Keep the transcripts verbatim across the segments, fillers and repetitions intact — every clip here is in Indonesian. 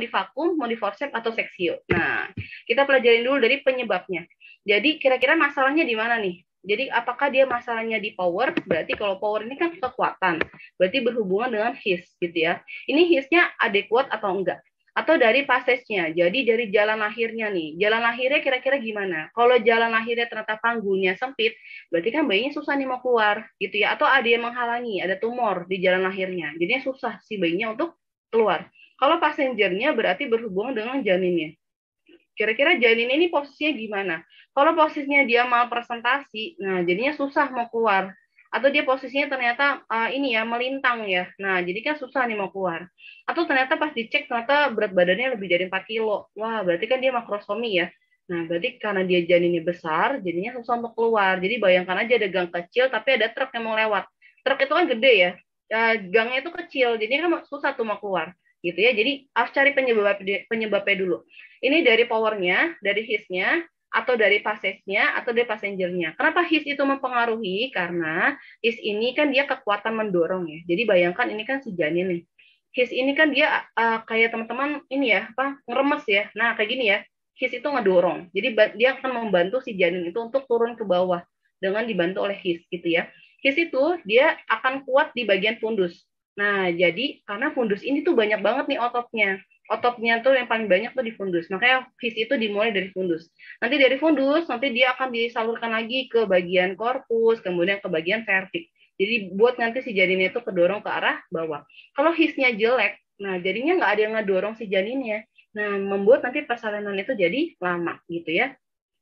mau di vakum, mau di forceps atau seksio. Nah, kita pelajarin dulu dari penyebabnya. Jadi kira-kira masalahnya di mana nih? Jadi apakah dia masalahnya di power? Berarti kalau power ini kan kekuatan, berarti berhubungan dengan his gitu ya. Ini hisnya adekuat atau enggak? Atau dari passage-nya, jadi dari jalan lahirnya nih. Jalan lahirnya kira-kira gimana? Kalau jalan lahirnya ternyata panggulnya sempit, berarti kan bayinya susah nih mau keluar, gitu ya. Atau ada yang menghalangi, ada tumor di jalan lahirnya. Jadinya susah si bayinya untuk keluar. Kalau passengernya berarti berhubungan dengan janinnya. Kira-kira janin ini posisinya gimana? Kalau posisinya dia malpresentasi, nah jadinya susah mau keluar. Atau dia posisinya ternyata uh, ini ya melintang ya. Nah, jadi kan susah nih mau keluar. Atau ternyata pas dicek ternyata berat badannya lebih dari empat kilo. Wah, berarti kan dia makrosomi ya. Nah, berarti karena dia janinnya besar, jadinya susah untuk keluar. Jadi bayangkan aja ada gang kecil tapi ada truk yang mau lewat. Truk itu kan gede ya. Uh, gangnya itu kecil, jadi kan susah tuh mau keluar. Gitu ya. Jadi harus cari penyebab penyebabnya dulu. Ini dari powernya, dari hisnya, atau dari passage-nya, atau dari passengernya. Kenapa his itu mempengaruhi? Karena his ini kan dia kekuatan mendorong ya. Jadi bayangkan ini kan si janin nih. His ini kan dia uh, kayak teman-teman ini ya, apa ngeremes ya. Nah kayak gini ya, his itu ngedorong. Jadi dia akan membantu si janin itu untuk turun ke bawah dengan dibantu oleh his gitu ya. His itu dia akan kuat di bagian fundus. Nah jadi karena fundus ini tuh banyak banget nih ototnya. Ototnya tuh yang paling banyak tuh di fundus. Makanya his itu dimulai dari fundus. Nanti dari fundus, nanti dia akan disalurkan lagi ke bagian korpus, kemudian ke bagian cervix. Jadi buat nanti si janinnya itu kedorong ke arah bawah. Kalau hisnya jelek, nah jadinya nggak ada yang ngedorong si janinnya. Nah, membuat nanti persalinan itu jadi lama gitu ya.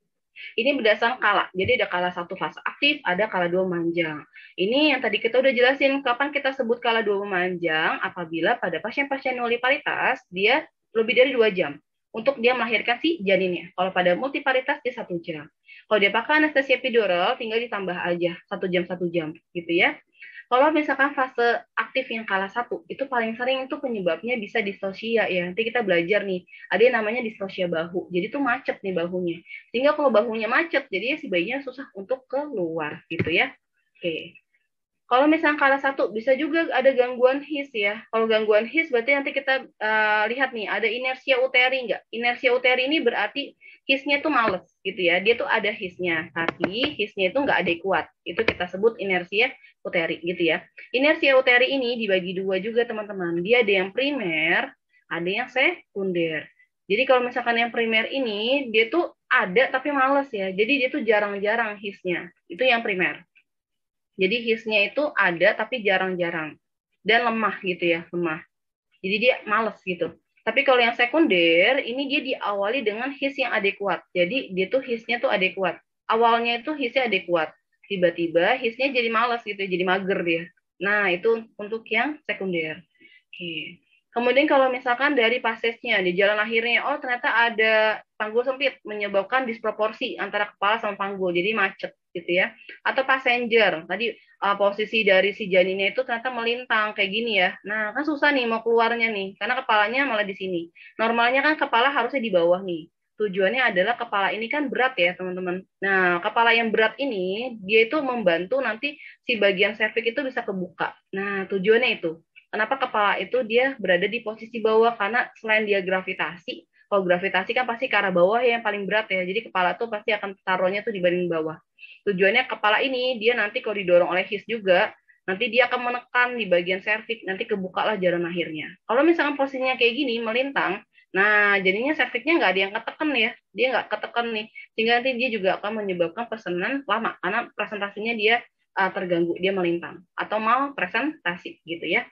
Ini berdasarkan kala. Jadi ada kala satu fase aktif, ada kala dua memanjang. Ini yang tadi kita udah jelasin kapan kita sebut kala dua memanjang apabila pada pasien-pasien nuliparitas dia lebih dari dua jam untuk dia melahirkan si janinnya. Kalau pada multiparitas dia satu jam. Kalau dia pakai anestesia epidural tinggal ditambah aja satu jam satu jam gitu ya. Kalau misalkan fase aktif yang kala satu, itu paling sering itu penyebabnya bisa distosia ya. Nanti kita belajar nih, ada yang namanya distosia bahu. Jadi itu macet nih bahunya. Sehingga kalau bahunya macet, jadi si bayinya susah untuk keluar gitu ya. Oke. Kalau misalnya kala satu, bisa juga ada gangguan his ya. Kalau gangguan his berarti nanti kita uh, lihat nih, ada inersia uteri nggak? Inersia uteri ini berarti hisnya tuh males gitu ya. Dia tuh ada hisnya, tapi hisnya itu nggak adekuat. Itu kita sebut inersia uteri gitu ya. Inersia uteri ini dibagi dua juga teman-teman. Dia ada yang primer, ada yang sekunder. Jadi kalau misalkan yang primer ini, dia tuh ada tapi males ya. Jadi dia tuh jarang-jarang hisnya. Itu yang primer. Jadi hisnya itu ada tapi jarang-jarang dan lemah gitu ya, lemah. Jadi dia males gitu. Tapi kalau yang sekunder ini dia diawali dengan his yang adekuat. Jadi dia tuh hisnya tuh adekuat. Awalnya itu hisnya adekuat. Tiba-tiba hisnya jadi males gitu, jadi mager dia. Nah, itu untuk yang sekunder. Oke. Kemudian kalau misalkan dari passage-nya, di jalan akhirnya, oh ternyata ada panggul sempit menyebabkan disproporsi antara kepala sama panggul, jadi macet gitu ya. Atau passenger, tadi uh, posisi dari si janinnya itu ternyata melintang kayak gini ya. Nah kan susah nih mau keluarnya nih, karena kepalanya malah di sini. Normalnya kan kepala harusnya di bawah nih. Tujuannya adalah kepala ini kan berat ya teman-teman. Nah kepala yang berat ini, dia itu membantu nanti si bagian serviks itu bisa kebuka. Nah tujuannya itu. Kenapa kepala itu dia berada di posisi bawah? Karena selain dia gravitasi, kalau gravitasi kan pasti ke arah bawah ya yang paling berat ya. Jadi kepala tuh pasti akan taruhnya tuh dibanding bawah. Tujuannya kepala ini dia nanti kalau didorong oleh his juga, nanti dia akan menekan di bagian serviks, nanti kebukalah jalan akhirnya. Kalau misalkan posisinya kayak gini melintang, nah jadinya serviksnya nggak ada yang ketekan ya, dia nggak ketekan nih, sehingga nanti dia juga akan menyebabkan persalinan lama karena presentasinya dia uh, terganggu, dia melintang atau mal presentasi gitu ya.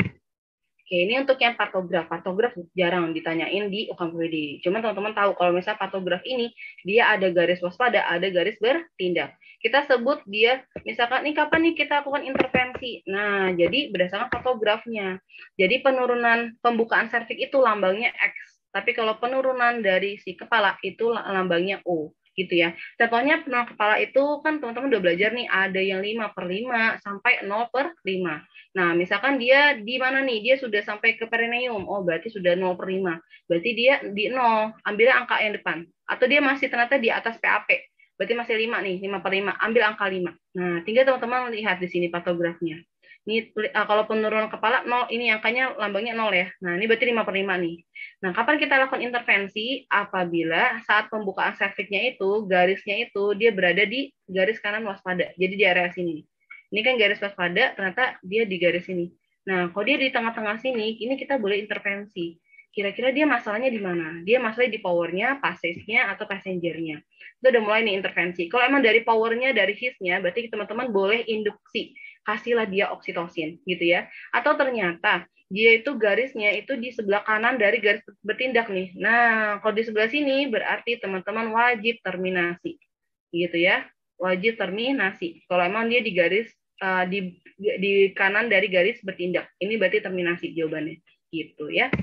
Oke, ini untuk yang patograf. Patograf jarang ditanyain di U K M P W D. Cuma teman-teman tahu kalau misalnya patograf ini, dia ada garis waspada, ada garis bertindak. Kita sebut dia, misalkan, ini kapan nih kita lakukan intervensi? Nah, jadi berdasarkan patografnya. Jadi penurunan pembukaan serviks itu lambangnya X. Tapi kalau penurunan dari si kepala itu lambangnya O. Gitu ya. Contohnya penurunan kepala itu kan teman-teman udah belajar nih, ada yang lima per lima sampai nol per lima. Nah, misalkan dia di mana nih? Dia sudah sampai ke perineum. Oh, berarti sudah nol per lima. Berarti dia di nol. Ambil angka yang depan. Atau dia masih ternyata di atas P A P. Berarti masih lima nih, lima per lima. Ambil angka lima. Nah, tinggal teman-teman lihat di sini patografnya. Ini uh, kalau penurunan kepala nol, ini angkanya lambangnya nol ya. Nah, ini berarti lima per lima nih. Nah, kapan kita lakukan intervensi? Apabila saat pembukaan cervixnya itu, garisnya itu dia berada di garis kanan waspada. Jadi di area sini. Ini kan garis waspada, ternyata dia di garis ini. Nah, kalau dia di tengah-tengah sini, ini kita boleh intervensi. Kira-kira dia masalahnya di mana? Dia masalahnya di powernya, passage-nya, atau passenger-nya. Itu udah mulai nih intervensi. Kalau emang dari powernya, dari his-nya, berarti teman-teman boleh induksi. Kasihlah dia oksitosin, gitu ya. Atau ternyata dia itu garisnya itu di sebelah kanan dari garis bertindak nih. Nah, kalau di sebelah sini berarti teman-teman wajib terminasi. Gitu ya. Wajib terminasi. Kalau emang dia di garis uh, di di kanan dari garis bertindak. Ini berarti terminasi jawabannya. Gitu ya.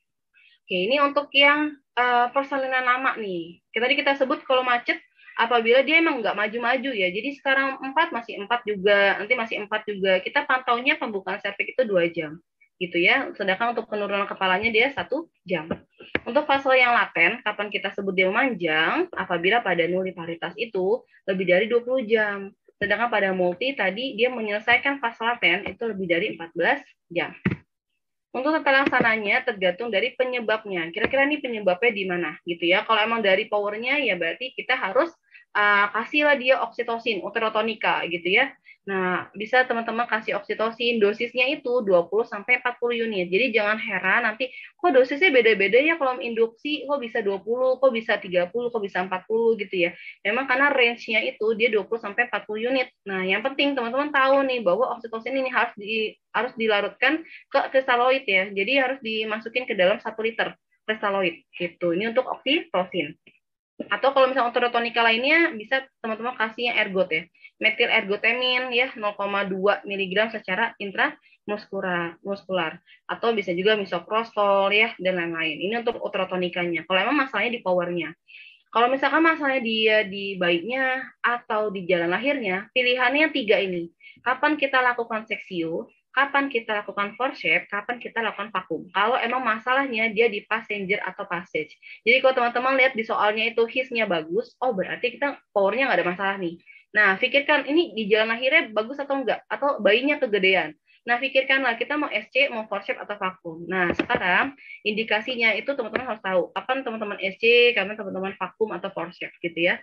Oke, ini untuk yang uh, persalinan lama nih. Tadi kita sebut kalau macet, apabila dia emang nggak maju-maju ya. Jadi sekarang empat masih empat juga, nanti masih empat juga. Kita pantaunya pembukaan serviks itu dua jam. Gitu ya. Sedangkan untuk penurunan kepalanya dia satu jam. Untuk fase yang laten, kapan kita sebut dia memanjang, apabila pada nuliparitas itu lebih dari dua puluh jam. Sedangkan pada multi tadi dia menyelesaikan fase laten itu lebih dari empat belas jam. Untuk tata laksananya tergantung dari penyebabnya. Kira-kira ini penyebabnya di mana gitu ya. Kalau emang dari powernya ya berarti kita harus uh, kasihlah dia oksitosin, uterotonika gitu ya. Nah, bisa teman-teman kasih oksitosin, dosisnya itu dua puluh sampai empat puluh unit. Jadi jangan heran nanti kok dosisnya beda-beda ya kalau induksi kok bisa dua puluh, kok bisa tiga puluh, kok bisa empat puluh gitu ya. Memang karena range-nya itu dia dua puluh sampai empat puluh unit. Nah, yang penting teman-teman tahu nih bahwa oksitosin ini harus di harus dilarutkan ke kristaloid ya. Jadi harus dimasukin ke dalam satu liter kristaloid gitu. Ini untuk oksitosin. Atau kalau misalnya uterotonika lainnya bisa teman-teman kasih yang ergot ya. Metil ergotemin ya nol koma dua miligram secara intramuskular muskular atau bisa juga misoprostol ya dan lain-lain. Ini untuk uterotonikanya. Kalau emang masalahnya di powernya. Kalau misalkan masalahnya dia di baiknya atau di jalan lahirnya, pilihannya tiga ini. Kapan kita lakukan seksio, kapan kita lakukan forceps, kapan kita lakukan vakum. Kalau emang masalahnya dia di passenger atau passage. Jadi kalau teman-teman lihat di soalnya itu his-nya bagus, oh berarti kita powernya nggak ada masalah nih. Nah, pikirkan ini di jalan lahirnya bagus atau enggak, atau bayinya kegedean. Nah, pikirkanlah kita mau S C, mau forceps atau vakum. Nah, sekarang indikasinya itu teman-teman harus tahu kapan teman-teman S C, kapan teman-teman vakum atau forceps gitu ya.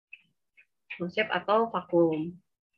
Forceps atau vakum.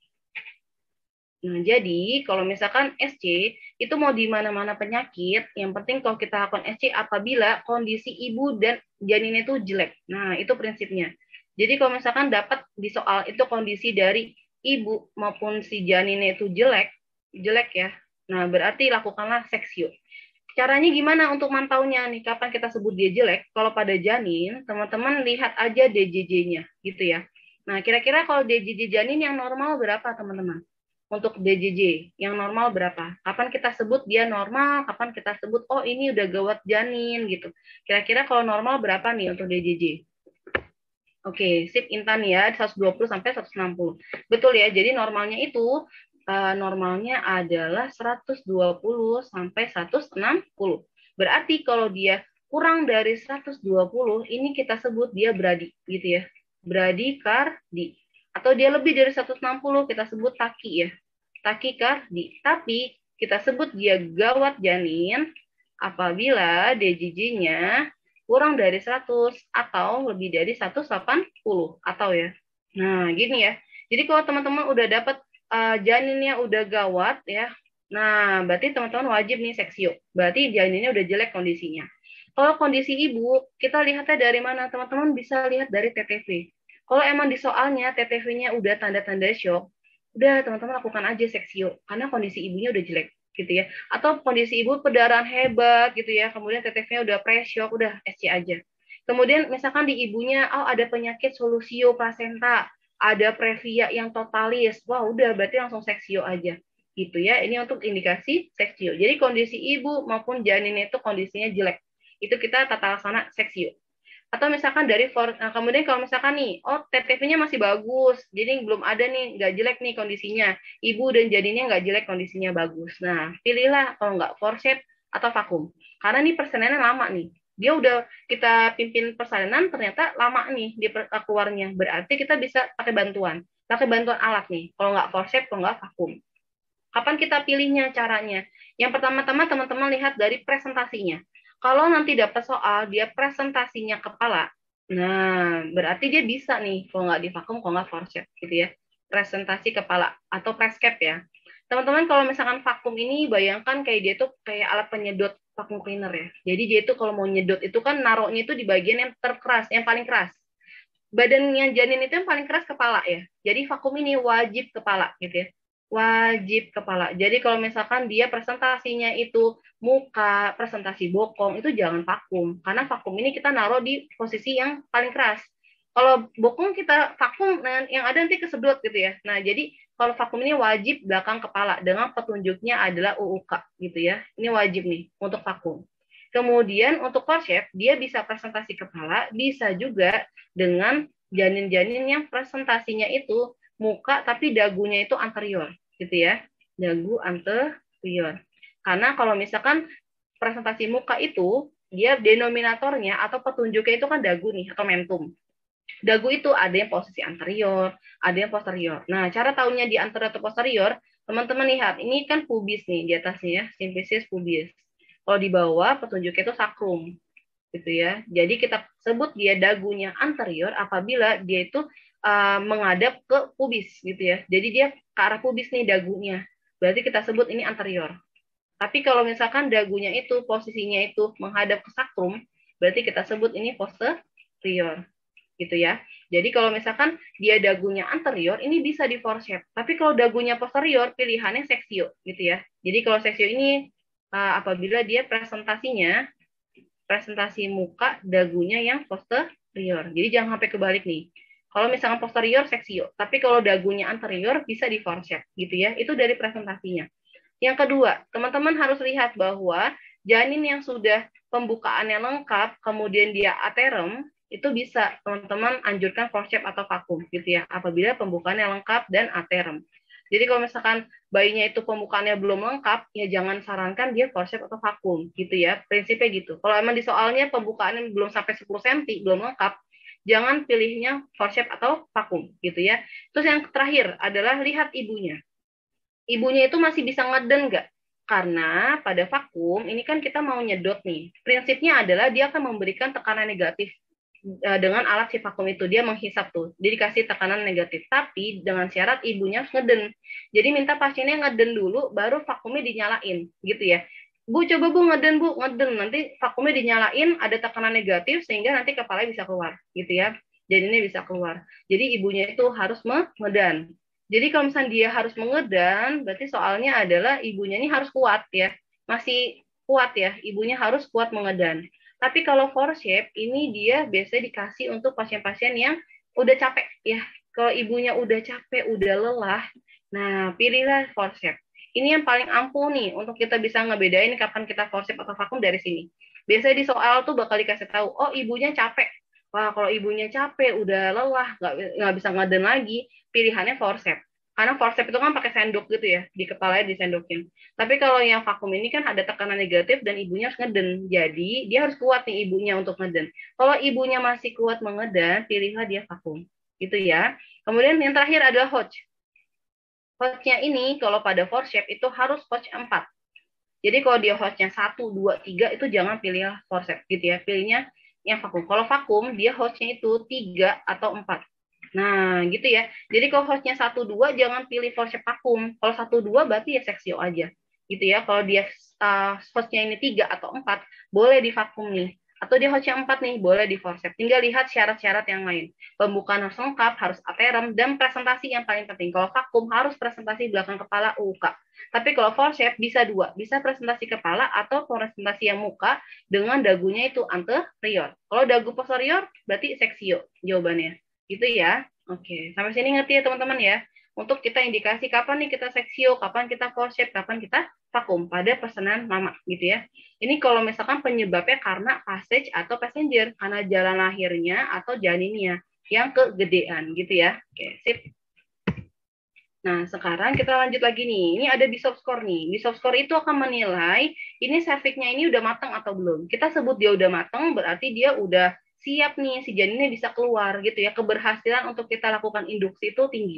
Nah, jadi kalau misalkan S C itu mau di mana-mana penyakit, yang penting kalau kita lakukan S C apabila kondisi ibu dan janin itu jelek. Nah, itu prinsipnya. Jadi kalau misalkan dapat di soal itu kondisi dari ibu maupun si janinnya itu jelek, jelek ya. Nah, berarti lakukanlah seksio. Caranya gimana untuk mantaunya nih? Kapan kita sebut dia jelek? Kalau pada janin, teman-teman lihat aja D J J-nya gitu ya. Nah, kira-kira kalau D J J janin yang normal berapa, teman-teman? Untuk D J J yang normal berapa? Kapan kita sebut dia normal? Kapan kita sebut oh ini udah gawat janin gitu? Kira-kira kalau normal berapa nih untuk D J J? Oke, sip Intan ya, seratus dua puluh sampai seratus enam puluh. Betul ya, jadi normalnya itu uh, normalnya adalah seratus dua puluh sampai seratus enam puluh. Berarti kalau dia kurang dari seratus dua puluh, ini kita sebut dia bradi gitu ya. Bradikardi. Atau dia lebih dari seratus enam puluh, kita sebut taki ya. Takikardi. Tapi kita sebut dia gawat janin apabila D J J-nya kurang dari seratus atau lebih dari seratus delapan puluh atau ya. Nah, gini ya. Jadi kalau teman-teman udah dapat uh, janinnya udah gawat ya. Nah, berarti teman-teman wajib nih seksio. Berarti janinnya udah jelek kondisinya. Kalau kondisi ibu, kita lihatnya dari mana? Teman-teman bisa lihat dari T T V. Kalau emang di soalnya T T V-nya udah tanda-tanda shock, udah teman-teman lakukan aja seksio karena kondisi ibunya udah jelek gitu ya. Atau kondisi ibu pendarahan hebat gitu ya, kemudian T T V-nya udah pre-shock, udah S C aja. Kemudian misalkan di ibunya, oh ada penyakit solusio plasenta, ada previa yang totalis, wah udah berarti langsung seksio aja gitu ya. Ini untuk indikasi seksio. Jadi kondisi ibu maupun janin itu kondisinya jelek, itu kita tata laksana seksio. Atau misalkan dari for, nah, kemudian kalau misalkan nih, oh T T V-nya masih bagus, jadi belum ada nih, nggak jelek nih kondisinya, ibu dan janinnya nggak jelek kondisinya bagus. Nah, pilihlah kalau nggak forceps atau vakum, karena nih persalinan lama nih, dia udah kita pimpin persalinan ternyata lama nih dia keluarnya, berarti kita bisa pakai bantuan, pakai bantuan alat nih, kalau nggak forceps, kalau nggak vakum. Kapan kita pilihnya caranya? Yang pertama-tama teman-teman lihat dari presentasinya. Kalau nanti dapat soal dia presentasinya kepala, nah berarti dia bisa nih kalau nggak di vakum, kalau nggak forceps gitu ya. Presentasi kepala atau preskep ya. Teman-teman kalau misalkan vakum ini bayangkan kayak dia tuh kayak alat penyedot vacuum cleaner ya. Jadi dia itu kalau mau nyedot itu kan naruhnya itu di bagian yang terkeras, yang paling keras. Badannya janin itu yang paling keras kepala ya. Jadi vakum ini wajib kepala gitu ya. Wajib kepala. Jadi kalau misalkan dia presentasinya itu muka, presentasi bokong, itu jangan vakum. Karena vakum ini kita naruh di posisi yang paling keras. Kalau bokong kita vakum, nah, yang ada nanti kesedot gitu ya. Nah, jadi kalau vakum ini wajib belakang kepala dengan petunjuknya adalah U U K gitu ya. Ini wajib nih untuk vakum. Kemudian untuk forceps, dia bisa presentasi kepala, bisa juga dengan janin-janin yang presentasinya itu muka tapi dagunya itu anterior gitu ya, dagu anterior. Karena kalau misalkan presentasi muka itu dia denominatornya atau petunjuknya itu kan dagu nih atau mentum. Dagu itu ada yang posisi anterior, ada yang posterior. Nah, cara tahunya di anterior atau posterior, teman-teman lihat, ini kan pubis nih di atasnya ya, simfisis pubis. Kalau di bawah petunjuknya itu sakrum gitu ya. Jadi kita sebut dia dagunya anterior apabila dia itu uh, menghadap ke pubis gitu ya. Jadi dia ke arah pubis nih dagunya. Berarti kita sebut ini anterior. Tapi kalau misalkan dagunya itu posisinya itu menghadap ke sakrum, berarti kita sebut ini posterior gitu ya. Jadi kalau misalkan dia dagunya anterior, ini bisa di forceps. Tapi kalau dagunya posterior, pilihannya seksio gitu ya. Jadi kalau seksio ini uh, apabila dia presentasinya presentasi muka dagunya yang posterior. Jadi jangan sampai kebalik nih. Kalau misalkan posterior seksio, tapi kalau dagunya anterior bisa di forceps gitu ya. Itu dari presentasinya. Yang kedua, teman-teman harus lihat bahwa janin yang sudah pembukaannya lengkap, kemudian dia aterem, itu bisa teman-teman anjurkan forceps atau vakum gitu ya. Apabila pembukaannya lengkap dan aterem. Jadi kalau misalkan bayinya itu pembukaannya belum lengkap, ya jangan sarankan dia forceps atau vakum gitu ya. Prinsipnya gitu. Kalau emang di soalnya pembukaannya belum sampai sepuluh sentimeter, belum lengkap, jangan pilihnya forceps atau vakum gitu ya. Terus yang terakhir adalah lihat ibunya. Ibunya itu masih bisa ngeden nggak? Karena pada vakum ini kan kita mau nyedot nih. Prinsipnya adalah dia akan memberikan tekanan negatif dengan alat si vakum itu. Dia menghisap tuh, dia dikasih tekanan negatif, tapi dengan syarat ibunya harus ngeden. Jadi minta pasiennya ngeden dulu baru vakumnya dinyalain gitu ya. Bu, coba bu ngeden bu, ngeden, nanti vakumnya dinyalain, ada tekanan negatif sehingga nanti kepalanya bisa keluar gitu ya. Jadi ini bisa keluar. Jadi ibunya itu harus mengedan. Jadi kalau misalnya dia harus mengedan, berarti soalnya adalah ibunya ini harus kuat ya. Masih kuat ya, ibunya harus kuat mengedan. Tapi kalau forceps ini dia biasanya dikasih untuk pasien-pasien yang udah capek ya. Kalau ibunya udah capek, udah lelah, nah pilihlah forceps. Ini yang paling ampuh nih untuk kita bisa ngebedain kapan kita forceps atau vakum dari sini. Biasanya di soal tuh bakal dikasih tahu, oh ibunya capek. Wah kalau ibunya capek, udah lelah, nggak nggak bisa ngeden lagi, pilihannya forceps. Karena forceps itu kan pakai sendok gitu ya, di kepalanya disendokin. Tapi kalau yang vakum ini kan ada tekanan negatif dan ibunya harus ngeden. Jadi dia harus kuat nih ibunya untuk ngeden. Kalau ibunya masih kuat mengedan, pilihlah dia vakum. Gitu ya. Kemudian yang terakhir adalah Hodge. Hodge-nya ini kalau pada forceps itu harus Hodge empat. Jadi kalau dia Hodge-nya satu, dua, tiga itu jangan pilih forceps gitu ya. Pilihnya yang vakum. Kalau vakum dia Hodge-nya itu tiga atau empat. Nah, gitu ya. Jadi kalau Hodge-nya satu, dua jangan pilih forceps vakum. Kalau satu, dua berarti ya seksio aja. Gitu ya. Kalau dia uh, Hodge-nya ini tiga atau empat, boleh di vakum nih. Atau dia Hodge-nya empat nih, boleh di forceps. Tinggal lihat syarat-syarat yang lain. Pembukaan harus lengkap, harus aterem, dan presentasi yang paling penting. Kalau vakum harus presentasi belakang kepala U K. Tapi kalau forceps bisa dua, bisa presentasi kepala atau presentasi yang muka dengan dagunya itu anterior. Kalau dagu posterior berarti seksio jawabannya. Gitu ya. Oke, sampai sini ngerti ya teman-teman ya. Untuk kita indikasi kapan nih kita seksio, kapan kita forceps, kapan kita vakum pada pesanan mama gitu ya. Ini kalau misalkan penyebabnya karena passage atau passenger, karena jalan lahirnya atau janinnya yang kegedean gitu ya. Oke, sip. Nah, sekarang kita lanjut lagi nih. Ini ada Bishop score nih. Bishop score itu akan menilai ini cervixnya ini udah matang atau belum. Kita sebut dia udah matang, berarti dia udah siap nih, si janinnya bisa keluar gitu ya. Keberhasilan untuk kita lakukan induksi itu tinggi.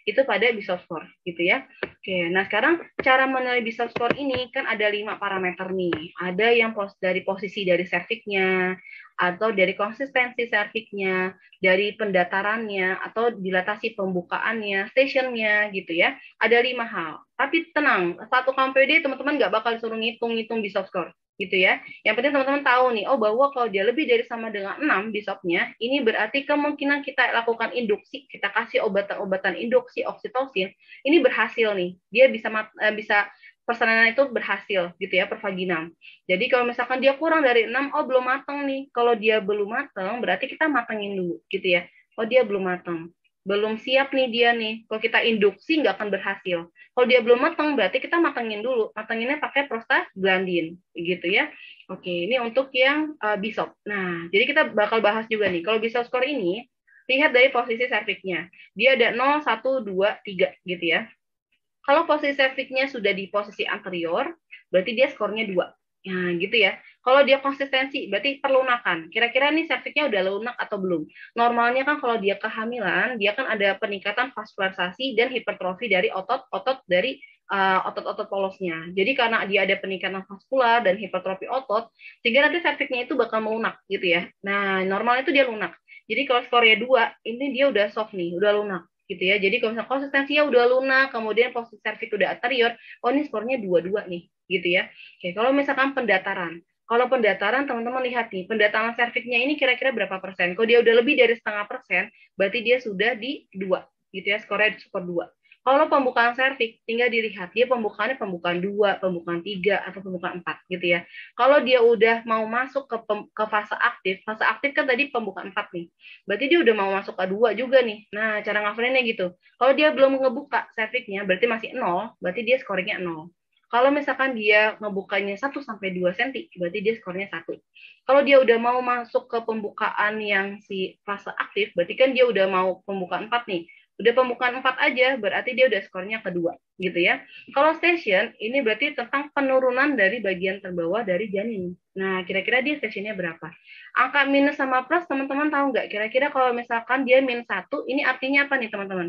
itu pada Bishop score gitu ya. Oke, nah sekarang cara menilai Bishop score ini kan ada lima parameter nih. Ada yang pos dari posisi dari cervixnya, atau dari konsistensi cervixnya, dari pendatarannya, atau dilatasi pembukaannya, stationnya gitu ya. Ada lima hal. Tapi tenang, satu K M P D teman-teman nggak bakal disuruh ngitung-ngitung Bishop score gitu ya. Yang penting teman-teman tahu nih, oh bahwa kalau dia lebih dari sama dengan enam Bishopnya, ini berarti kemungkinan kita lakukan induksi, kita kasih obatan-obatan induksi oksitosin, ini berhasil nih. Dia bisa bisa persalinan itu berhasil gitu ya, pervaginam. Jadi kalau misalkan dia kurang dari enam, oh belum matang nih. Kalau dia belum matang, berarti kita matangin dulu gitu ya. Oh dia belum matang. Belum siap nih dia nih. Kalau kita induksi nggak akan berhasil. Kalau dia belum matang, berarti kita matangin dulu. Matanginnya pakai prostaglandin, gitu ya. Oke, ini untuk yang uh, Bishop. Nah, jadi kita bakal bahas juga nih. Kalau Bishop score ini, lihat dari posisi cervixnya. Dia ada nol, satu, dua, tiga, gitu ya. Kalau posisi cervixnya sudah di posisi anterior, berarti dia skornya dua. Nah, gitu ya. Kalau dia konsistensi, berarti perlunakan. Kira-kira nih cervixnya udah lunak atau belum? Normalnya kan kalau dia kehamilan, dia kan ada peningkatan vaskularisasi dan hipertrofi dari otot-otot dari uh, otot-otot polosnya. Jadi karena dia ada peningkatan vaskular dan hipertrofi otot, sehingga nanti cervixnya itu bakal melunak gitu ya. Nah, normalnya itu dia lunak. Jadi kalau skornya dua, ini dia udah soft nih, udah lunak gitu ya. Jadi kalau misalnya konsistensinya udah lunak, kemudian posisi cervix udah anterior, oh ini skornya dua dua nih, gitu ya. Oke, kalau misalkan pendataran, kalau pendataran teman-teman lihat nih, pendataran cervixnya ini kira-kira berapa persen? Kalau dia udah lebih dari setengah persen, berarti dia sudah di dua, gitu ya, skornya skor dua. Kalau pembukaan cervix, tinggal dilihat dia pembukaannya pembukaan dua, pembukaan tiga, atau pembukaan empat, gitu ya. Kalau dia udah mau masuk ke, ke fase aktif, fase aktif kan tadi pembukaan empat nih, berarti dia udah mau masuk ke dua juga nih. Nah, cara ngafalinnya gitu. Kalau dia belum ngebuka cervixnya, berarti masih nol, berarti dia skornya nol. Kalau misalkan dia ngebukanya satu sampai dua sentimeter, berarti dia skornya satu. Kalau dia udah mau masuk ke pembukaan yang si fase aktif, berarti kan dia udah mau pembukaan empat nih. Udah pembukaan empat aja, berarti dia udah skornya kedua, gitu ya. Kalau station, ini berarti tentang penurunan dari bagian terbawah dari janin. Nah, kira-kira dia stationnya berapa? Angka minus sama plus, teman-teman tahu nggak? Kira-kira kalau misalkan dia minus satu, ini artinya apa nih, teman-teman?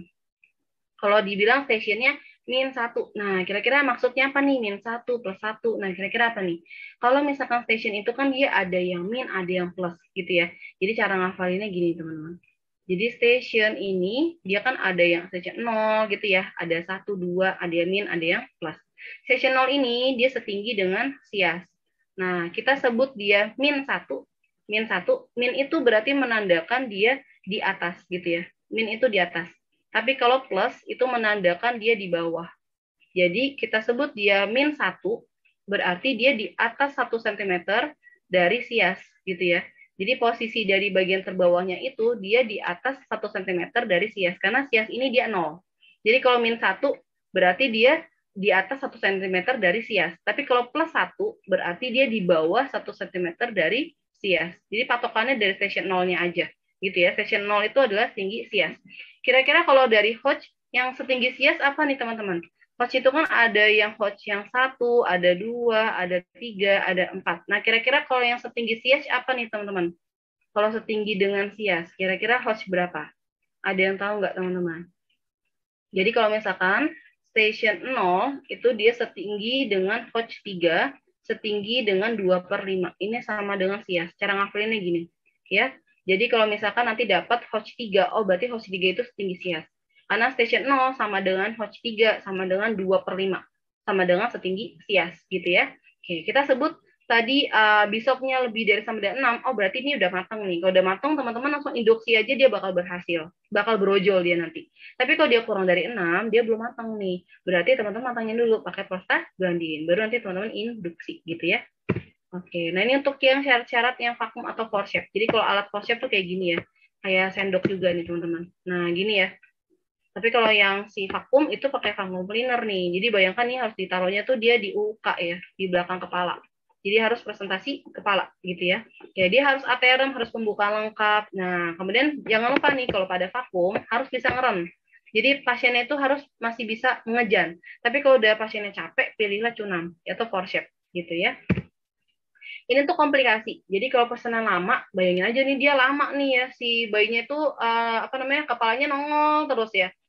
Kalau dibilang stationnya min satu. Nah, kira-kira maksudnya apa nih? Min satu plus satu. Nah, kira-kira apa nih? Kalau misalkan station itu kan dia ada yang min, ada yang plus gitu ya. Jadi cara ngafalinnya gini, teman-teman. Jadi station ini, dia kan ada yang station nol gitu ya. Ada satu, dua, ada yang min, ada yang plus. Station nol ini, dia setinggi dengan sias. Nah, kita sebut dia min satu. Min satu, min itu berarti menandakan dia di atas gitu ya. Min itu di atas. Tapi kalau plus itu menandakan dia di bawah. Jadi kita sebut dia min satu, berarti dia di atas satu sentimeter dari sias gitu ya. Jadi posisi dari bagian terbawahnya itu dia di atas satu sentimeter dari sias. Karena sias ini dia nol. Jadi kalau min satu berarti dia di atas satu sentimeter dari sias. Tapi kalau plus satu berarti dia di bawah satu sentimeter dari sias. Jadi patokannya dari station nolnya aja. Gitu ya. Station nol itu adalah tinggi sias. Kira-kira kalau dari Hodge yang setinggi sias apa nih teman-teman? Hodge itu kan ada yang Hodge yang satu, ada dua, ada tiga, ada empat. Nah kira-kira kalau yang setinggi sias apa nih teman-teman? Kalau setinggi dengan sias, kira-kira Hodge berapa? Ada yang tahu nggak teman-teman? Jadi kalau misalkan station nol itu dia setinggi dengan Hodge tiga, setinggi dengan dua per lima. Ini sama dengan sias. Cara ngafalinnya gini. Ya, jadi kalau misalkan nanti dapat Hodge tiga, oh berarti Hodge tiga itu setinggi sias. Karena station nol sama dengan Hodge tiga sama dengan dua per lima. Sama dengan setinggi sias gitu ya. Oke, kita sebut tadi uh, Bishopnya lebih dari sama dengan enam, oh berarti ini udah matang nih. Kalau udah matang, teman-teman langsung induksi aja dia bakal berhasil. Bakal berojol dia nanti. Tapi kalau dia kurang dari enam, dia belum matang nih. Berarti teman-teman matangin dulu pakai prostaglandin. Baru nanti teman-teman induksi gitu ya. Oke, nah ini untuk yang syarat-syarat yang vakum atau forceps. Jadi kalau alat forceps tuh kayak gini ya, kayak sendok juga nih teman-teman. Nah gini ya. Tapi kalau yang si vakum itu pakai vakum cleaner nih. Jadi bayangkan nih harus ditaruhnya tuh dia di U K ya, di belakang kepala. Jadi harus presentasi kepala gitu ya. Ya dia harus aterem, harus pembukaan lengkap. Nah kemudian jangan lupa nih kalau pada vakum harus bisa ngerem. Jadi pasiennya itu harus masih bisa mengejan. Tapi kalau udah pasiennya capek, pilihlah cunam atau forceps gitu ya. Ini tuh komplikasi. Jadi kalau pesanan lama, bayangin aja nih dia lama nih ya si bayinya itu uh, apa namanya kepalanya nongol terus ya.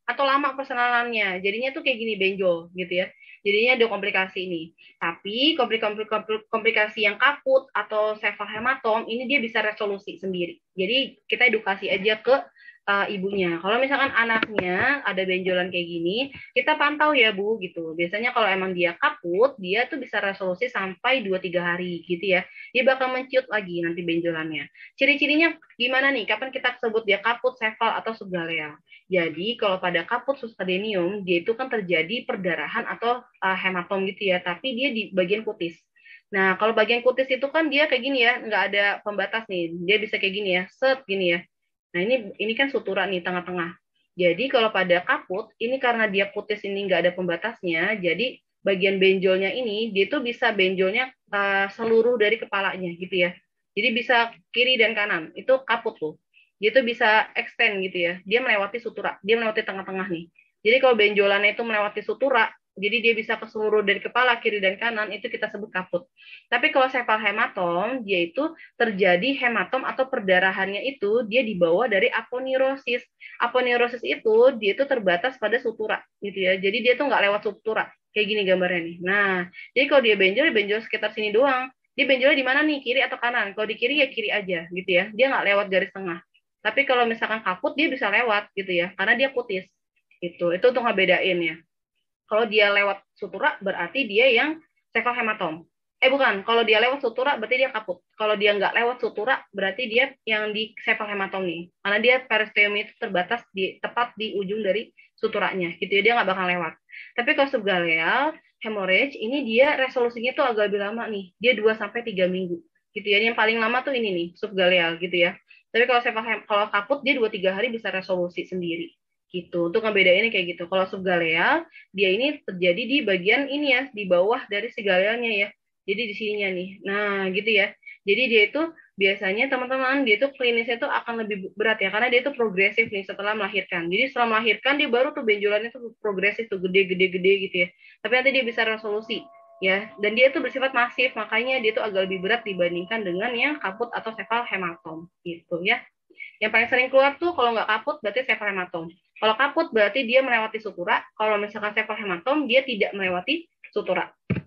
atau lama persenalannya. Jadinya tuh kayak gini benjol gitu ya. Jadinya ada komplikasi ini. Tapi komplikasi yang kaput atau sepal hematom ini dia bisa resolusi sendiri. Jadi kita edukasi aja ke uh, ibunya. Kalau misalkan anaknya ada benjolan kayak gini, kita pantau ya Bu gitu. Biasanya kalau emang dia kaput, dia tuh bisa resolusi sampai dua tiga hari gitu ya. Dia bakal menciut lagi nanti benjolannya. Ciri-cirinya gimana nih? Kapan kita sebut dia kaput, sepal, atau subgaleal? Jadi kalau pada kaput subcutaneum, dia itu kan terjadi perdarahan atau uh, hematom gitu ya, tapi dia di bagian kutis. Nah, kalau bagian kutis itu kan dia kayak gini ya, nggak ada pembatas nih. Dia bisa kayak gini ya, set gini ya. Nah, ini ini kan sutura nih tengah-tengah. Jadi kalau pada kaput, ini karena dia kutis ini nggak ada pembatasnya, jadi bagian benjolnya ini, dia tuh bisa benjolnya uh, seluruh dari kepalanya gitu ya. Jadi bisa kiri dan kanan, itu kaput tuh. Dia tuh bisa extend gitu ya. Dia melewati sutura, dia melewati tengah-tengah nih. Jadi kalau benjolannya itu melewati sutura, jadi dia bisa ke seluruh dari kepala, kiri dan kanan, itu kita sebut kaput. Tapi kalau sepal hematom, dia itu terjadi hematom atau perdarahannya itu, dia dibawa dari aponeurosis. Aponeurosis itu, dia itu terbatas pada sutura, gitu ya. Jadi dia tuh nggak lewat sutura. Kayak gini gambarnya nih. Nah, jadi kalau dia benjol, dia benjol sekitar sini doang. Dia benjolnya di mana nih, kiri atau kanan? Kalau di kiri ya kiri aja, gitu ya. Dia nggak lewat garis tengah. Tapi kalau misalkan kaput, dia bisa lewat, gitu ya. Karena dia kutis. Itu, itu untuk ngebedain ya. Kalau dia lewat sutura, berarti dia yang sepal hematom. Eh bukan, kalau dia lewat sutura, berarti dia kaput. Kalau dia nggak lewat sutura, berarti dia yang di sepal hematom nih. Karena dia peristeum itu terbatas di tepat di ujung dari suturanya, gitu ya. Dia nggak bakal lewat. Tapi kalau subgaleal hemorrhage, ini dia resolusinya tuh agak lebih lama nih. Dia dua sampai tiga minggu. Gitu ya. Yang paling lama tuh ini nih, subgaleal gitu ya. Tapi kalau sepal kalau kaput, dia dua tiga hari bisa resolusi sendiri. Gitu. Untuk ngebedainnya kayak gitu. Kalau subgaleal, dia ini terjadi di bagian ini ya, di bawah dari si galealnya ya. Jadi di sininya nih. Nah, gitu ya. Jadi dia itu biasanya teman-teman, dia itu klinisnya itu akan lebih berat ya, karena dia itu progresif nih setelah melahirkan. Jadi setelah melahirkan, dia baru tuh benjolannya tuh progresif tuh, gede-gede-gede gitu ya. Tapi nanti dia bisa resolusi ya, dan dia itu bersifat masif, makanya dia itu agak lebih berat dibandingkan dengan yang kaput atau sepal hematom gitu ya. Yang paling sering keluar tuh kalau nggak kaput berarti sepal hematom. Kalau kaput berarti dia melewati sutura. Kalau misalkan sepal hematom dia tidak melewati sutura.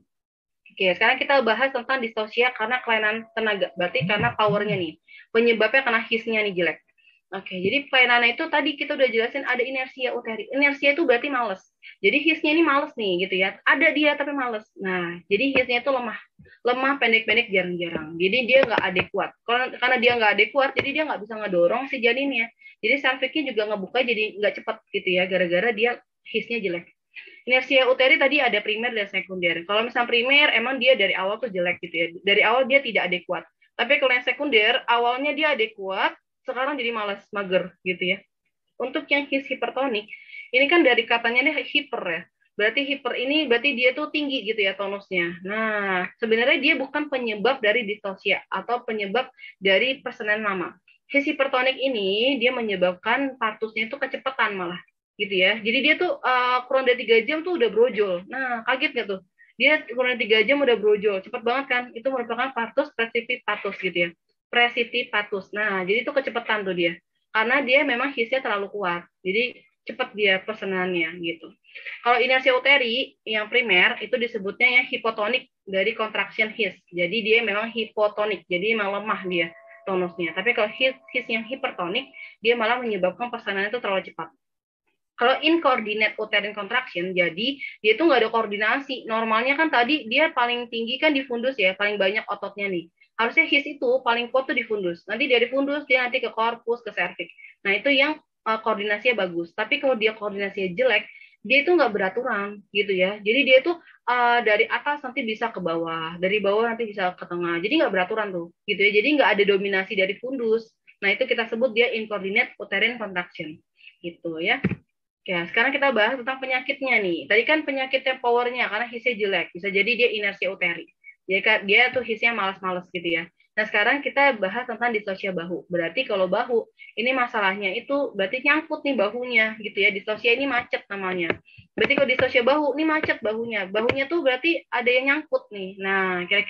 Oke, sekarang kita bahas tentang distosia karena kelainan tenaga. Berarti karena powernya nih. Penyebabnya karena hisnya nih jelek. Oke, jadi pelayanannya itu tadi kita udah jelasin ada inersia uteri. Inersia itu berarti males. Jadi hisnya ini males nih gitu ya. Ada dia tapi males. Nah, jadi hisnya itu lemah. Lemah, pendek-pendek, jarang-jarang. Jadi dia nggak adekuat. Karena dia nggak adekuat, jadi dia nggak bisa ngedorong si janinnya. Jadi cervixnya juga ngebuka jadi nggak cepat gitu ya, gara-gara dia hisnya jelek. Inersia uteri tadi ada primer dan sekunder. Kalau misalnya primer, emang dia dari awal tuh jelek gitu ya. Dari awal dia tidak adekuat. Tapi kalau yang sekunder, awalnya dia adekuat, sekarang jadi malas, mager gitu ya. Untuk yang his hipertonik, ini kan dari katanya nih hiper ya. Berarti hiper ini berarti dia tuh tinggi gitu ya tonusnya. Nah, sebenarnya dia bukan penyebab dari distosia atau penyebab dari persenan mama. His hipertonik ini dia menyebabkan partusnya itu kecepatan malah gitu ya. Jadi dia tuh uh, kurang dari tiga jam tuh udah brojol. Nah, kaget gak tuh? Dia kurang dari tiga jam udah brojol. Cepat banget kan? Itu merupakan partus precipitatus gitu ya. Precipitatus. Nah, jadi itu kecepatan tuh dia. Karena dia memang hisnya terlalu kuat. Jadi cepat dia persenannya gitu. Kalau inersia uteri yang primer itu disebutnya yang hipotonik dari contraction his. Jadi dia memang hipotonik. Jadi memang lemah dia tonusnya. Tapi kalau his, his yang hipertonik, dia malah menyebabkan persenannya itu terlalu cepat. Kalau incoordinate uterine contraction, jadi dia itu nggak ada koordinasi. Normalnya kan tadi dia paling tinggi kan di fundus ya, paling banyak ototnya nih. Harusnya his itu paling kuat tuh di fundus. Nanti dari fundus dia nanti ke korpus, ke cervix. Nah itu yang uh, koordinasinya bagus. Tapi kalau dia koordinasinya jelek, dia itu nggak beraturan gitu ya. Jadi dia itu uh, dari atas nanti bisa ke bawah, dari bawah nanti bisa ke tengah. Jadi nggak beraturan tuh, gitu ya. Jadi nggak ada dominasi dari fundus. Nah itu kita sebut dia incoordinate uterine contraction, gitu ya. Ya, sekarang kita bahas tentang penyakitnya nih. Tadi kan penyakitnya powernya karena hisnya jelek. Bisa jadi dia inersia uteri. Dia, dia tuh hisnya malas-malas gitu ya. Nah, sekarang kita bahas tentang distosia bahu. Berarti kalau bahu, ini masalahnya itu berarti nyangkut nih bahunya gitu ya. Distosia ini macet namanya. Berarti kalau distosia bahu, ini macet bahunya. Bahunya tuh berarti ada yang nyangkut nih. Nah, kira-kira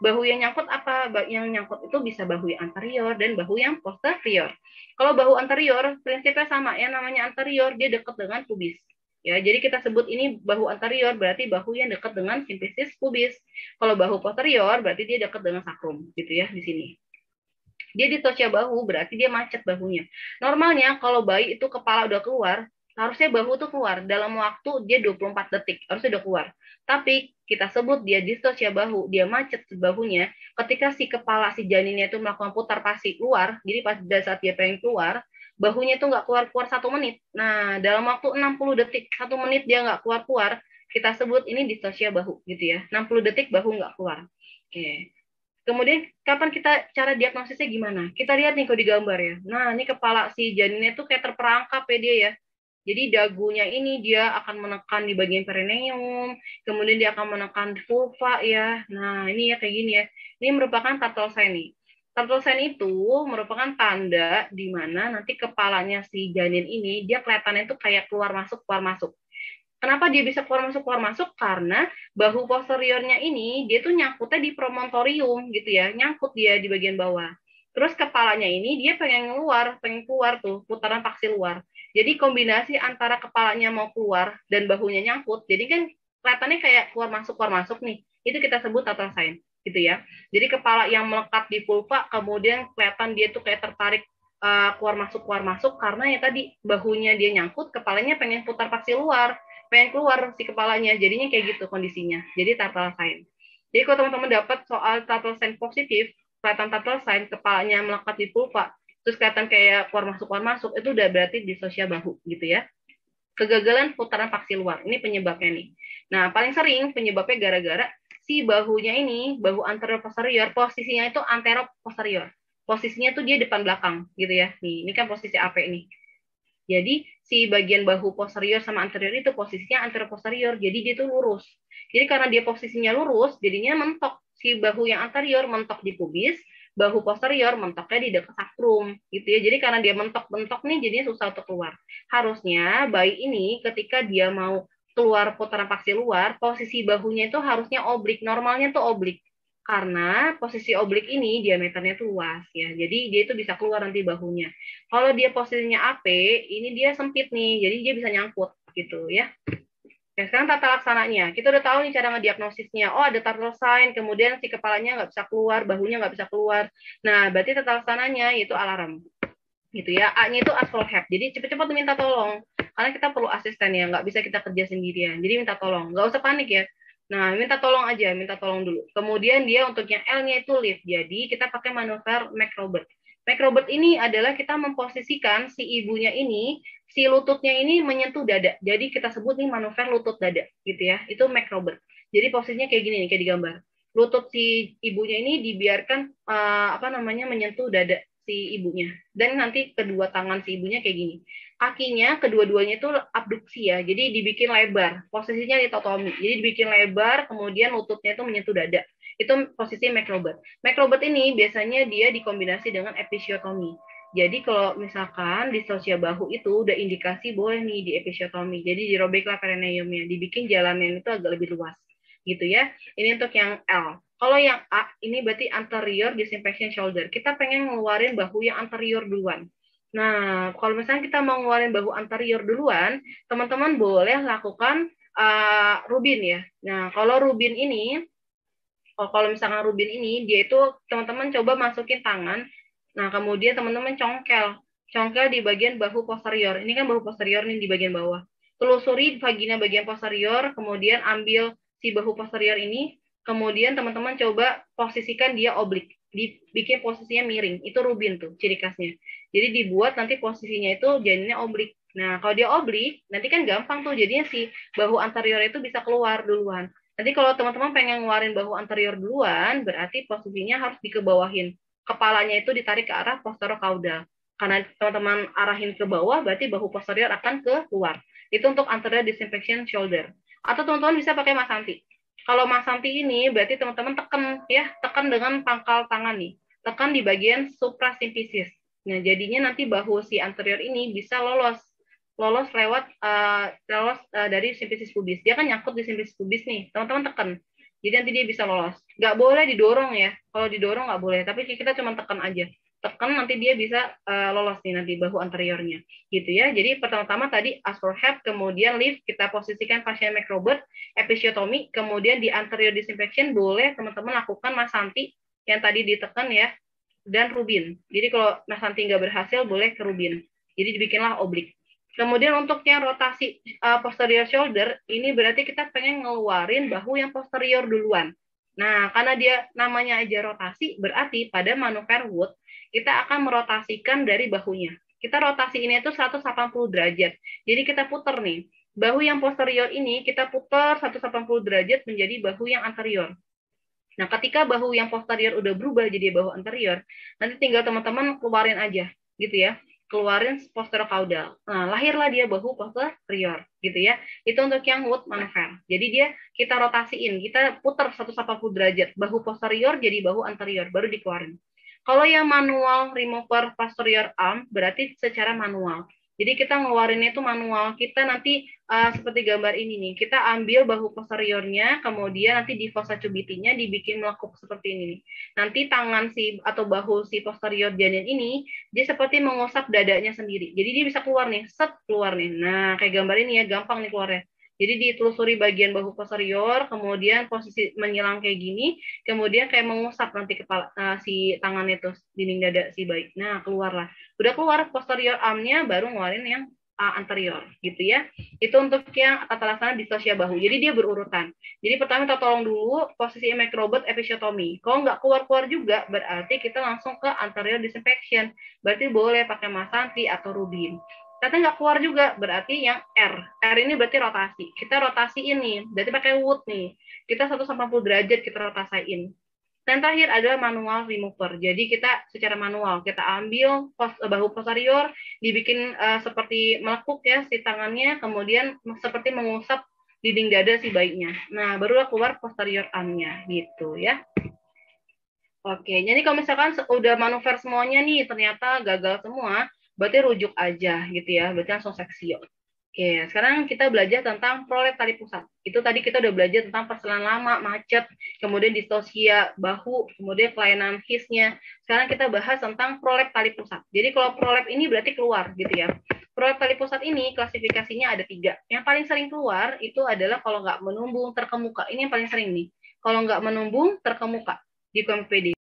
Bahu yang nyangkut apa? Yang nyangkut itu bisa bahu yang anterior dan bahu yang posterior. Kalau bahu anterior, prinsipnya sama, yang namanya anterior, dia dekat dengan pubis. Ya, jadi kita sebut ini bahu anterior, berarti bahu yang dekat dengan simfisis pubis. Kalau bahu posterior, berarti dia dekat dengan sakrum, gitu ya, di sini. Dia ditosya bahu, berarti dia macet bahunya. Normalnya, kalau bayi itu kepala udah keluar, harusnya bahu tuh keluar dalam waktu dia dua puluh empat detik, harusnya udah keluar. Tapi kita sebut dia distosia bahu, dia macet bahunya ketika si kepala si janinnya itu melakukan putar pasi keluar. Jadi pada saat dia pengen keluar, bahunya itu nggak keluar-keluar satu menit. Nah, dalam waktu enam puluh detik, satu menit dia nggak keluar-keluar, kita sebut ini distosia bahu gitu ya. enam puluh detik bahu nggak keluar. Oke. Kemudian kapan kita cara diagnosisnya gimana? Kita lihat nih kalau di gambar ya. Nah, ini kepala si janinnya tuh kayak terperangkap ya dia ya. Jadi dagunya ini dia akan menekan di bagian perineum, kemudian dia akan menekan vulva ya. Nah, ini ya kayak gini ya. Ini merupakan turtle sign nih. Turtle sign itu merupakan tanda di mana nanti kepalanya si janin ini dia kelihatannya itu kayak keluar masuk keluar masuk. Kenapa dia bisa keluar masuk keluar masuk? Karena bahu posteriornya ini dia tuh nyangkutnya di promontorium gitu ya, nyangkut dia di bagian bawah. Terus kepalanya ini dia pengen keluar, pengen keluar tuh putaran paksi luar. Jadi kombinasi antara kepalanya mau keluar dan bahunya nyangkut, jadi kan kelihatannya kayak keluar masuk keluar masuk nih. Itu kita sebut turtle sign gitu ya. Jadi kepala yang melekat di vulva kemudian kelihatan dia tuh kayak tertarik uh, keluar masuk keluar masuk karena ya tadi bahunya dia nyangkut, kepalanya pengen putar paksi luar, pengen keluar si kepalanya, jadinya kayak gitu kondisinya. Jadi turtle sign. Jadi kalau teman-teman dapat soal turtle sign positif, kelihatan turtle sign, kepalanya melekat di vulva, terus kelihatan kayak keluar masuk keluar masuk, itu udah berarti distosia bahu gitu ya. Kegagalan putaran paksi luar, ini penyebabnya nih. Nah, paling sering penyebabnya gara-gara si bahunya ini, bahu anterior posterior, posisinya itu antero posterior. Posisinya tuh dia depan belakang gitu ya. Nih, ini kan posisi A P nih. Jadi si bagian bahu posterior sama anterior itu posisinya anterior posterior, jadi dia tuh lurus. Jadi karena dia posisinya lurus, jadinya mentok si bahu yang anterior mentok di pubis, bahu posterior mentoknya di dekat sakrum, gitu ya. Jadi karena dia mentok-mentok nih, jadinya susah untuk keluar. Harusnya bayi ini ketika dia mau keluar putaran paksi luar, posisi bahunya itu harusnya oblik, normalnya tuh oblik. Karena posisi oblik ini diameternya tuh luas ya, jadi dia itu bisa keluar nanti bahunya. Kalau dia posisinya A P, ini dia sempit nih, jadi dia bisa nyangkut gitu ya. Oke, sekarang tata laksananya. Kita udah tahu nih cara ngediagnosisnya. Oh, ada turtle sign, kemudian si kepalanya nggak bisa keluar, bahunya nggak bisa keluar. Nah, berarti tata laksananya yaitu alarm. Gitu ya. A-nya itu ask for help. Jadi cepet-cepet minta tolong. Karena kita perlu asisten ya, nggak bisa kita kerja sendirian. Jadi minta tolong. Nggak usah panik ya. Nah, minta tolong aja, minta tolong dulu. Kemudian dia untuk yang L-nya itu lift. Jadi kita pakai manuver McRobert. McRobert ini adalah kita memposisikan si ibunya ini, si lututnya ini menyentuh dada. Jadi kita sebut nih manuver lutut dada, gitu ya. Itu McRobert. Jadi posisinya kayak gini nih, kayak di gambar. Lutut si ibunya ini dibiarkan uh, apa namanya menyentuh dada si ibunya. Dan nanti kedua tangan si ibunya kayak gini. Kakinya kedua-duanya itu abduksi ya, jadi dibikin lebar, posisinya litotomi, jadi dibikin lebar, kemudian lututnya itu menyentuh dada, itu posisi McRobert. McRobert ini biasanya dia dikombinasi dengan episiotomi. Jadi kalau misalkan distosia bahu itu udah indikasi boleh nih di episiotomi, jadi dirobeklah perineumnya, dibikin jalannya itu agak lebih luas, gitu ya. Ini untuk yang L. Kalau yang A, ini berarti anterior disinfection shoulder. Kita pengen ngeluarin bahu yang anterior duluan. Nah, kalau misalnya kita mau ngeluarin bahu anterior duluan, teman-teman boleh lakukan uh, rubin ya. Nah, kalau rubin ini, oh, kalau misalkan rubin ini, dia itu teman-teman coba masukin tangan, nah kemudian teman-teman congkel, congkel di bagian bahu posterior. Ini kan bahu posterior nih di bagian bawah. Telusuri vagina bagian posterior, kemudian ambil si bahu posterior ini, kemudian teman-teman coba posisikan dia oblik, dibikin posisinya miring. Itu rubin tuh, ciri khasnya. Jadi dibuat nanti posisinya itu janinnya oblik. Nah, kalau dia oblik, nanti kan gampang tuh. Jadinya si bahu anterior itu bisa keluar duluan. Nanti kalau teman-teman pengen ngeluarin bahu anterior duluan, berarti posisinya harus dikebawahin. Kepalanya itu ditarik ke arah posterokaudal. Karena teman-teman arahin ke bawah, berarti bahu posterior akan ke luar. Itu untuk anterior disinfection shoulder. Atau teman-teman bisa pakai masanti. Kalau masanti ini, berarti teman-teman tekan ya, tekan dengan pangkal tangan nih. Tekan di bagian suprasimfisis. Nah, jadinya nanti bahu si anterior ini bisa lolos, lolos lewat uh, lolos uh, dari simfisis pubis. Dia kan nyangkut di simfisis pubis nih, teman-teman tekan. Jadi nanti dia bisa lolos. Nggak boleh didorong ya. Kalau didorong nggak boleh, tapi kita cuma tekan aja. Tekan nanti dia bisa uh, lolos nih nanti bahu anteriornya. Gitu ya. Jadi pertama-tama tadi ask for help, kemudian lift, kita posisikan pasien microbird, episiotomi, kemudian di anterior disinfection boleh teman-teman lakukan masanti yang tadi ditekan ya, dan rubin. Jadi kalau masanti nggak berhasil boleh ke rubin. Jadi dibikinlah oblik. Kemudian untuk yang rotasi uh, posterior shoulder, ini berarti kita pengen ngeluarin bahu yang posterior duluan. Nah, karena dia namanya aja rotasi, berarti pada manuver Wood, kita akan merotasikan dari bahunya. Kita rotasi ini itu seratus delapan puluh derajat. Jadi kita putar nih. Bahu yang posterior ini kita putar seratus delapan puluh derajat menjadi bahu yang anterior. Nah, ketika bahu yang posterior udah berubah jadi bahu anterior, nanti tinggal teman-teman keluarin aja, gitu ya. Keluarin posterior caudal. Nah, lahirlah dia bahu posterior, gitu ya. Itu untuk yang Wood maneuver. Jadi dia kita rotasiin, kita putar seratus delapan puluh derajat, bahu posterior jadi bahu anterior, baru dikeluarin. Kalau yang manual remover posterior arm, berarti secara manual. Jadi kita ngeluarinnya itu manual. Kita nanti uh, seperti gambar ini nih, kita ambil bahu posteriornya, kemudian nanti di fossa cubitinya dibikin melekuk seperti ini nih. Nanti tangan si atau bahu si posterior janin ini dia seperti mengusap dadanya sendiri. Jadi dia bisa keluar nih, set keluar nih. Nah, kayak gambar ini ya, gampang nih keluarnya. Jadi ditelusuri bagian bahu posterior, kemudian posisi menyilang kayak gini, kemudian kayak mengusap nanti kepala uh, si tangan itu dinding dada si bayi. Nah, keluarlah. Udah keluar posterior armnya, baru ngeluarin yang uh, anterior, gitu ya. Itu untuk yang tata laksana distosia bahu. Jadi dia berurutan. Jadi pertama kita tolong dulu posisi microbird episiotomi. Kalau nggak keluar-keluar juga, berarti kita langsung ke anterior disinfection. Berarti boleh pakai masanti atau rubin. Ternyata nggak keluar juga, berarti yang R. R ini berarti rotasi. Kita rotasi ini, berarti pakai Wood nih. Kita seratus delapan puluh derajat kita rotasiin. Dan terakhir adalah manual remover. Jadi kita secara manual, kita ambil pos, bahu posterior, dibikin uh, seperti melekuk ya si tangannya, kemudian seperti mengusap dinding dada si bayinya. Nah, barulah keluar posterior armnya, gitu ya. Oke, jadi kalau misalkan udah manuver semuanya nih, ternyata gagal semua, berarti rujuk aja gitu ya, berarti langsung seksio. Oke, sekarang kita belajar tentang prolet tali pusat. Itu tadi kita udah belajar tentang perselan lama, macet, kemudian distosia bahu, kemudian kelainan hisnya. Sekarang kita bahas tentang prolet tali pusat. Jadi kalau prolet ini berarti keluar gitu ya. Prolet tali pusat ini klasifikasinya ada tiga. Yang paling sering keluar itu adalah kalau nggak menumbung terkemuka. Ini yang paling sering nih. Kalau nggak menumbung terkemuka di K M P D.